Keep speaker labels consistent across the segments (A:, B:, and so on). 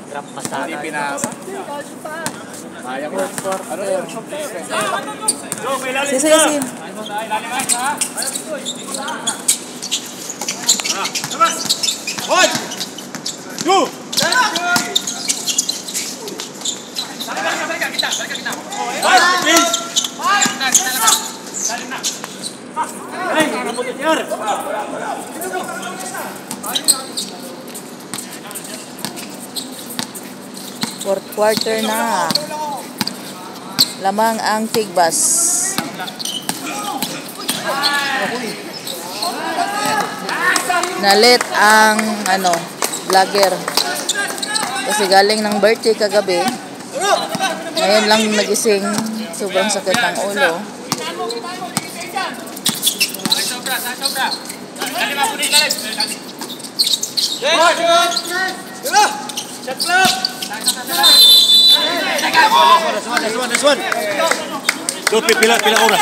A: Drop pasada.
B: Hindi pinasa. Sayang. Ano yun?
C: Sisayasin.
B: One! Two! Balik kita. Please! Ay, rambutin niya.
C: Fourth quarter na. Lamang ang Tigbas. Nalit ang vlogger. Kasi galing ng birthday kagabi. Ngayon lang nagising. Sobrang sakit ang ulo.
B: This one. Go, pila oras.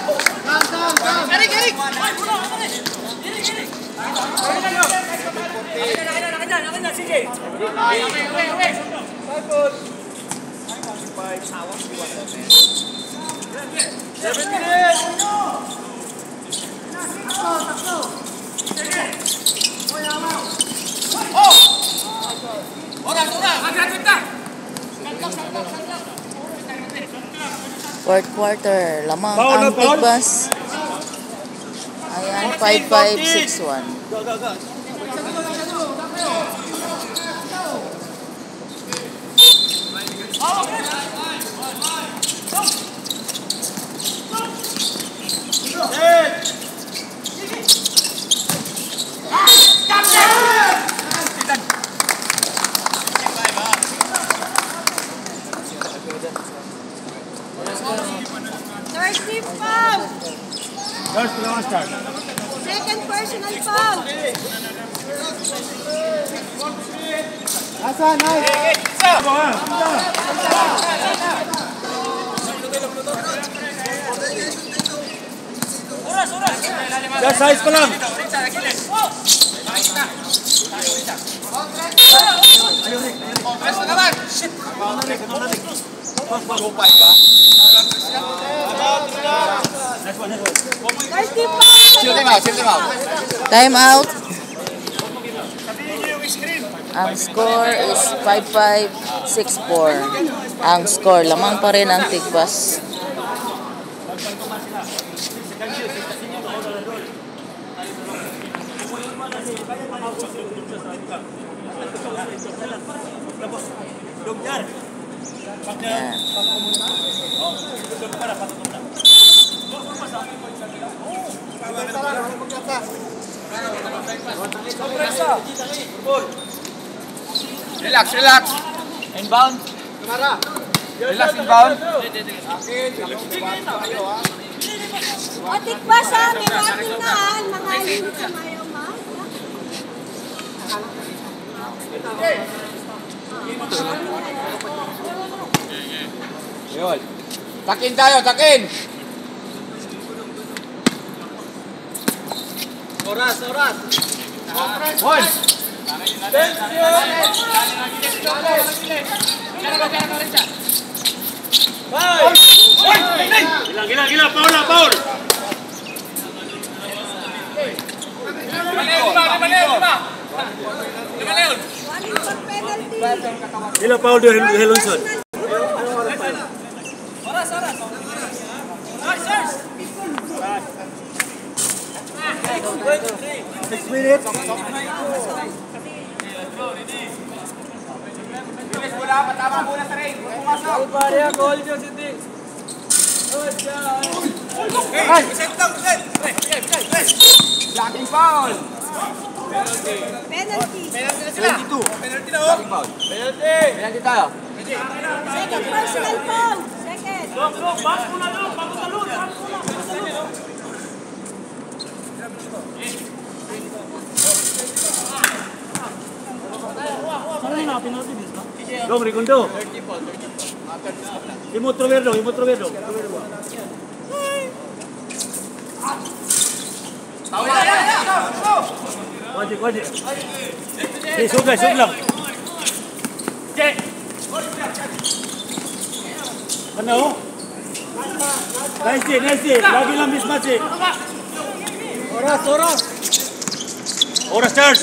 C: Fourth quarter. Lamang ang Tigbas. Ayan, 5-5-6-1.
D: Thirsty foul! Second personal foul!
B: Asa, nice! Just size ko lang!
D: Thirsty foul!
C: Time out. Ang score is 5-5-6-4. Ang score. Lamang pa rin ang Tigbas. Ayan.
B: Relax. Inbound. Relax, inbound.
D: O, Tigbas ha, may warning na ha. Mga unit na mayaw ma.
B: Yun. Takin tayo, takin! Oras! One! Gila, Paul! Gila, Paul de Helonson. Oras! 6 minutes. Patama muna sa ring. Pumasok. Goal nyo, Cindy. Blocking foul.
D: Penalty.
B: Penalty na sila. 22. Penalty na, oh. Penalty tayo.
D: Second personal foul. Second.
A: Bago muna doon. Bago talon.
B: Dong, Rigundo. Imutrovero. Wajib. Sug lang.
A: Ano? Nice. Lagi lang mismatch eh. Oras, Charles.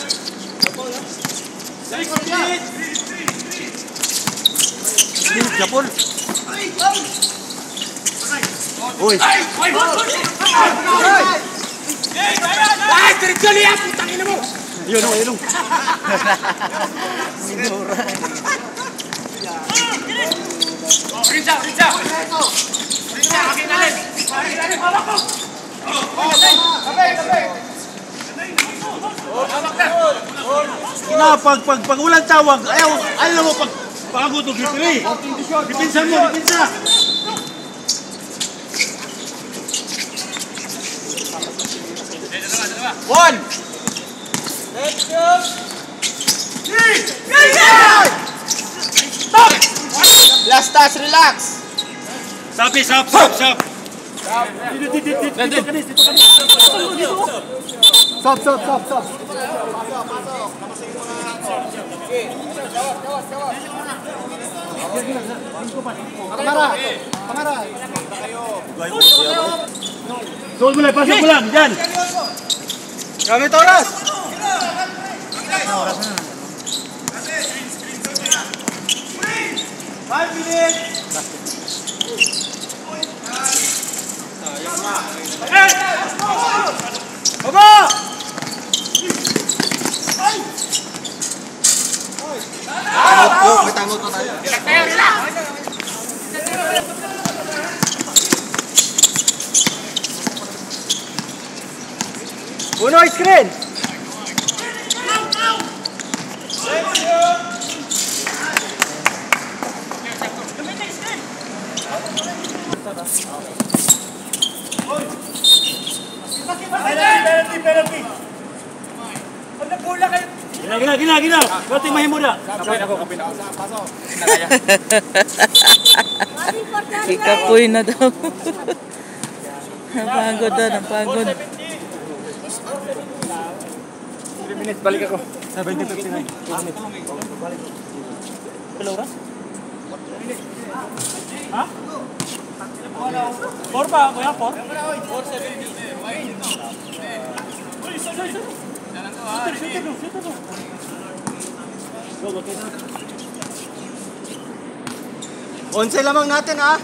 A: Japon. Uy.
B: Diretso niya! Putang ina mo!
A: Yun.
B: Rinsa! Akin natin! Hawak ko!
A: Pag ulang tawag, ayaw mo pagpagod o gipili. Dipinsa mo.
B: One! Stop! Last touch, relax!
A: Sabi, sap.
B: Stop. Kamara.
A: Sold mo lang, pasok mo lang, dyan.
B: Gamit oras!
A: Baba!
B: Uno screen!
A: Penalty. Gina. Berarti mahin muda.
D: Mali importante.
C: Ikapoy na daw. Napagod daw, napagod.
B: 3 minutes, balik ako.
A: 70-59. 2 minutes. Ilang oras? Ha? 4 pa, kuya? 4? 4-7.
B: Onse lamang natin, ha?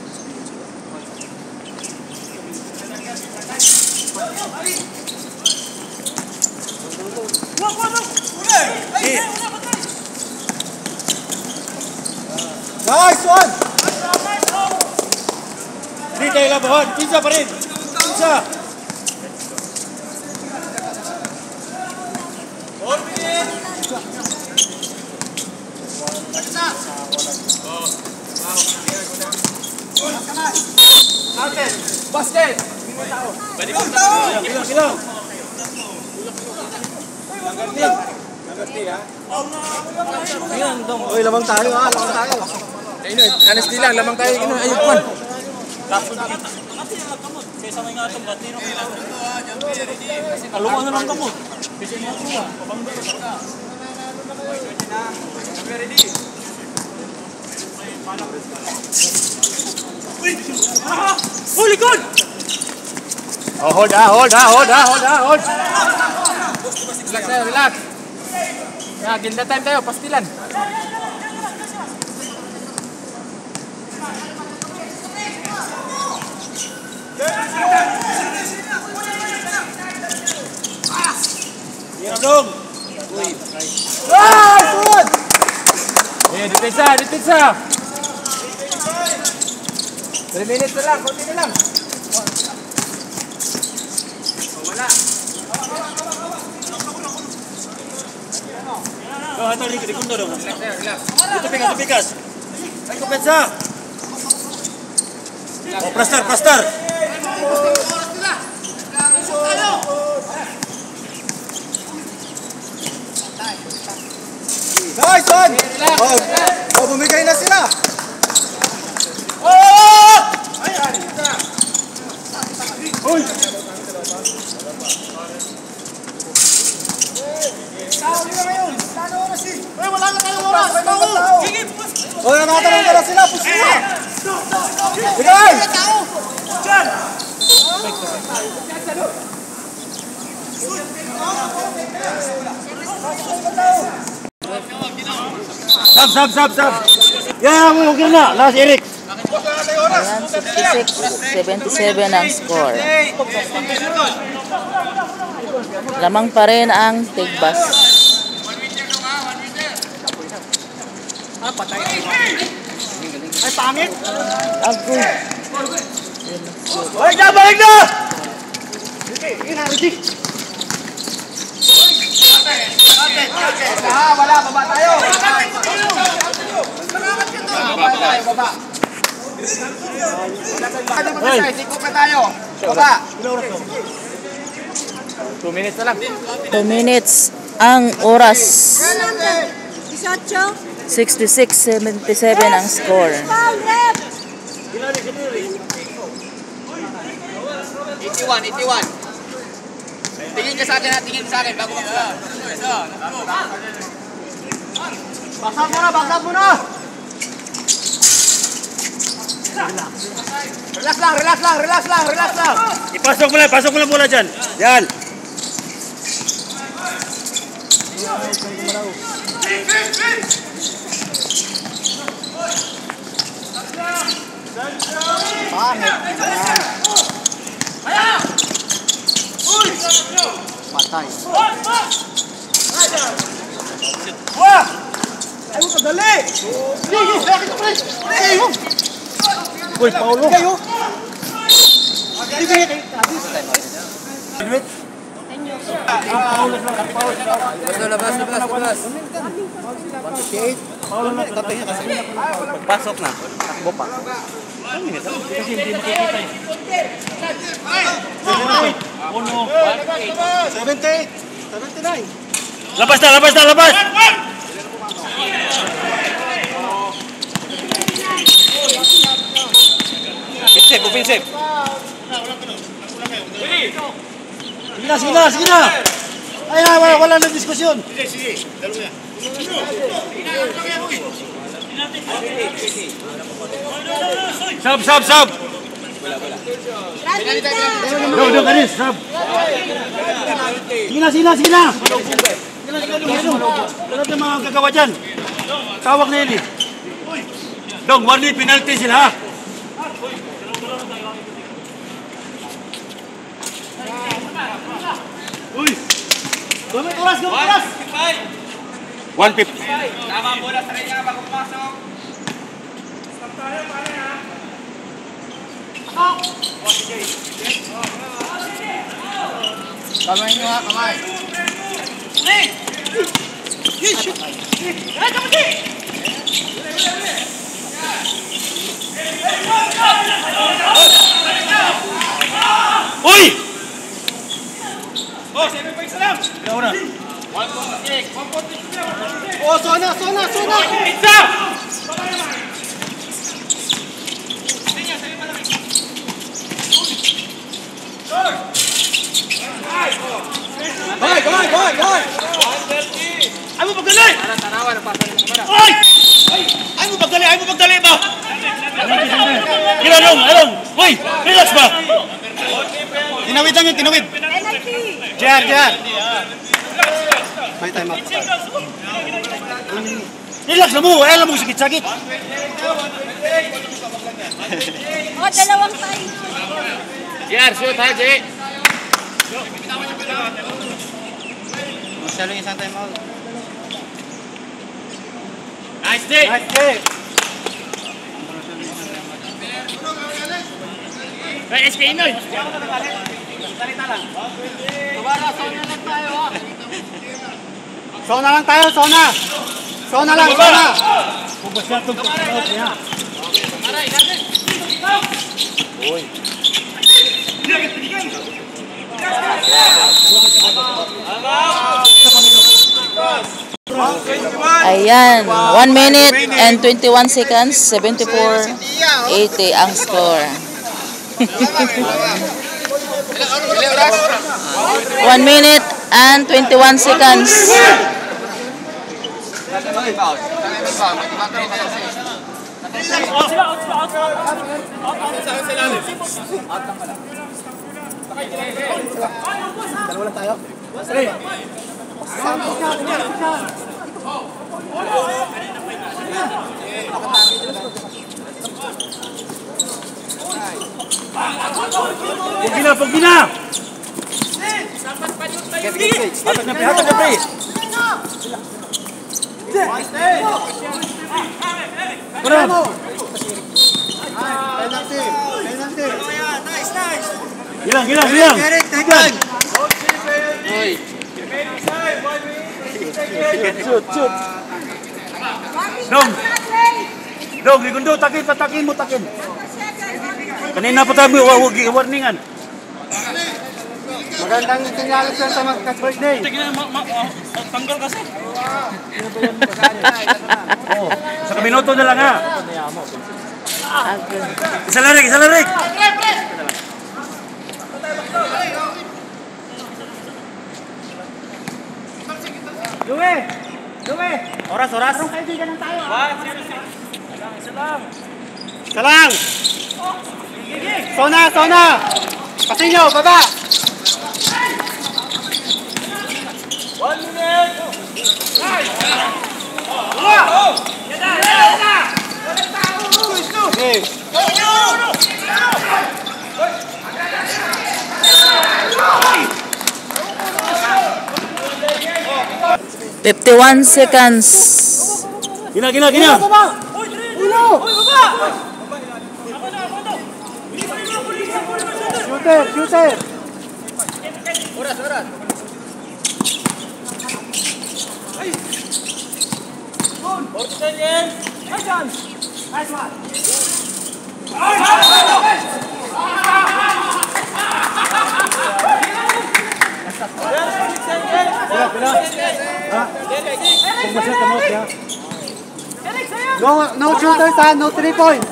B: Nice one!
A: Hindi tayo labahan. Pinsa pa rin. Pinsa.
B: Basket!
A: Kilang.
B: Uy, lamang tayo, ha? Lamang tayo. Honestly lang, lamang tayo. Ayun, man.
A: Talungan na lang kamot. Holy God!
B: Oh, hold. Relax tayo, relax. Ginda time tayo, pastilan.
A: Hirap dong.
B: Good! Detensa. 3 minutes na lang, konti na lang. Wala.
A: Ito, likundo dong.
B: Relax.
A: Dito pikas. Ay, kumpensa. Oh, plastar.
B: Nice one! Oh, bumigay na sila.
A: Uy!
B: Wala na tayong oras.
A: O, natatanong ka na sila. Puso na. Bigay! Diyan! Sab! Yan, okay na. Last Eric.
C: Ayan, 66-77 ang score. Lamang pa rin ang Tigbas.
A: Ay, pangit!
C: Agoy!
A: Balik na! Wala, baba tayo! Baba. Sikop na tayo. Baba.
B: 2 minutes na lang.
C: 2 minutes ang oras.
D: 18.
C: 66-77 ang score.
D: Foul, ref.
B: 81. Tingin ka sa akin ha, tingin sa akin bago magpula.
A: Baksak mo na! Relax lang! Ipasok mo lang muna dyan. Yan! Patay. Ay mo kadali! Uy, Paulo! Kayo!
B: Labas.
A: Pagpasok na, takbo pa. Kasi hindi makikita eh. 78, 79. Labas! Offensive. Sige na! Ay, wala na diskusyon. Sige. Dalawa yan. Sab! Doon, kanis, sab. Sige na. Wala na mga gagawa dyan. Tawag na yun eh. Dong, warning penalty sila ha. Uy! Gumit oras! 150.
B: Tama bola sa kanya bago pumasok. Stop tayo, pare ha.
C: Kamay nyo ha, kamay.
A: Uy!
B: Oh, 7 points na lang.
A: Ikaw na.
B: 146.
A: Oh, sona!
B: Isa!
A: Hoy! Ay mo pagdali!
B: Tanawa na pasa ng kamera.
A: Ay! Ay mo pagdali ba? Along! Uy! Relax ba? Tinawid lang yun. Jar! May time out. Relax na mo! Ayaw mo sakit-sakit.
D: Dalawang tayo.
B: Jar, shoot ha, Jay.
A: Masyalo yung isang time out.
B: Nice day. Hey, SK Inoy.
A: Sona lang tayo! Pubas na itong pag-out niya. Uy!
C: Ayan, 1 minute and 21 seconds, 74-80 ang score. 1 minute and 21 seconds.
A: Pugi na! Hatag na, pre! Penalty! Gilang! Shoot! Dong, Rigundo, takin mo. Kanina pa tayo, warningan.
B: Magandang sinyalis yan sa mag-birthday.
A: Tanggal kasi. Sa kaminoto na lang ha. Isa larik. Luwe. Oras. Anong kaibigan ng tayo? 1-0. Isa lang.
B: Sona! Pasinyo, baba!
A: 1 minute.
B: Okay.
C: 51 seconds.
A: Gina.
B: Shooter. Oras. No shooters, no 3 points.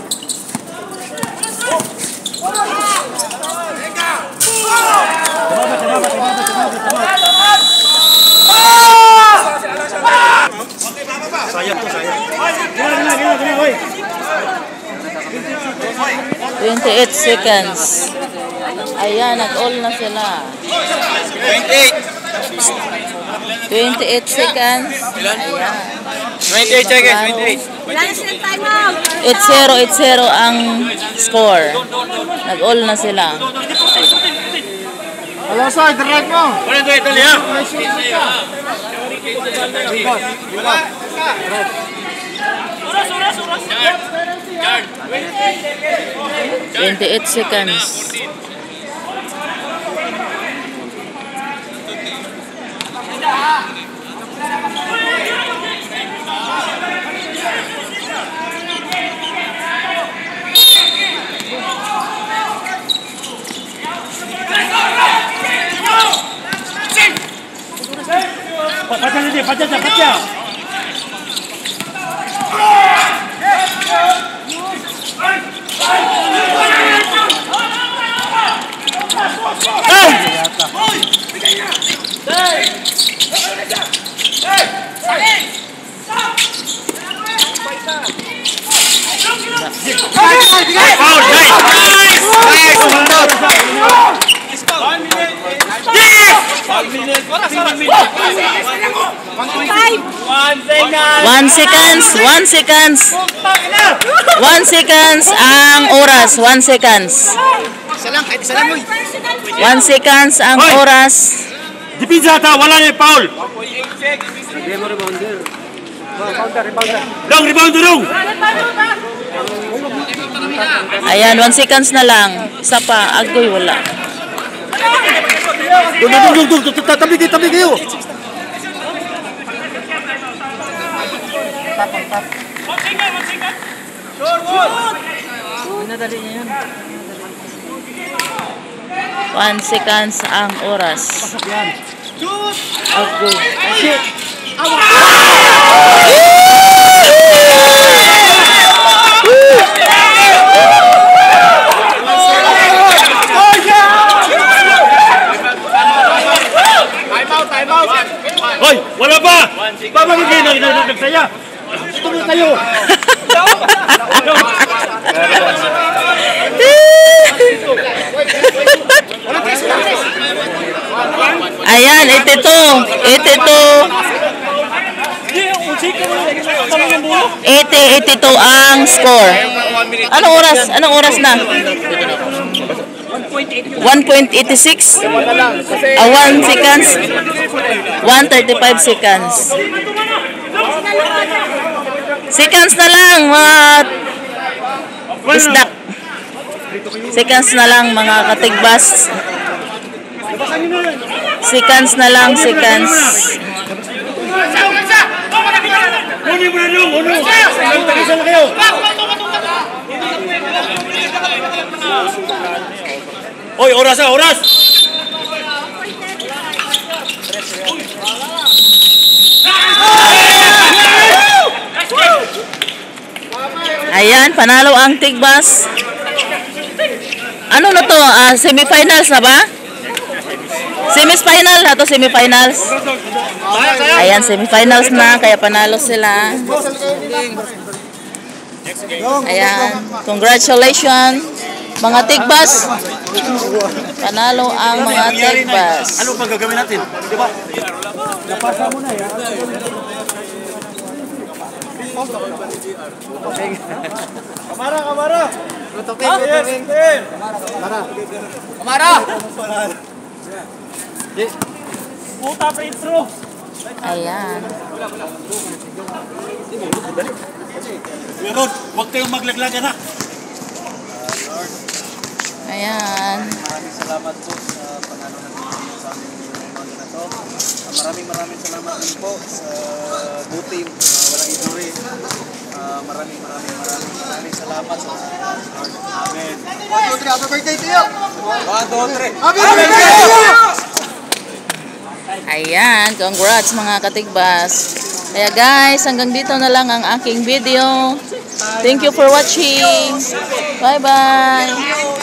A: Sayang. Gina, hoy.
C: 28 seconds. Ayan, nag-all na sila. 28 seconds. Ayan.
B: 28 seconds, 28.
D: Last na time out.
C: 8-0 ang score. Nag-all na sila.
B: Hello, sir. Direct mo.
A: Wala ito liya.
C: 28 seconds.
A: Pacha. One seconds ang oras. 1 seconds.
B: Isa lang mo.
C: 1 seconds ang oras.
A: Dipinsa ata, wala na yung foul. Rebound.
C: Ayan, 1 seconds na lang. Isa pa, agoy wala.
A: Tabi kayo.
B: Minadali niya yan.
C: 1 seconds ang oras. Agoy.
B: Time out.
A: Hoy, wala pa! Babalik kayo, nagsaya! Tuloy kayo!
C: Ayan, 82. 82 ang score. Anong oras? Anong oras na? 1.86. 1 seconds. 1:35 seconds. Seconds na lang, mga isdak. Seconds na lang, mga katigbas. Seconds na lang, seconds.
A: Kunin mo na nung, uno. Talisan na kayo. Hoy, oras na, oras!
C: Ayan, panalo ang Tigbas. Ano na to? Semifinals na ba? Semifinal na to, semifinals. Ayan, semifinals na, kaya panalo sila. Ayan, congratulations mga Tigbas. Panalo ang mga Tigbas.
A: Ano pang gagawin natin? Di ba? Napasa mo na yan. Kamara, kamara!
B: Kamara!
A: Puta, pre-intro!
C: Ayan.
A: Meron, huwag kayong maglaglagan ha.
C: Ayan.
E: Maraming salamat po sa panalo ng Pilipinas sa aming round na to. Maraming salamat din po sa Go Team, walang injury. Maraming salamat sa Amen. 1, 2, 3, happy birthday to you! 1, 2, 3. Happy birthday to you!
C: Ayan, congrats mga Katigbas. Kaya guys, hanggang dito na lang ang aking video. Thank you for watching. Bye-bye.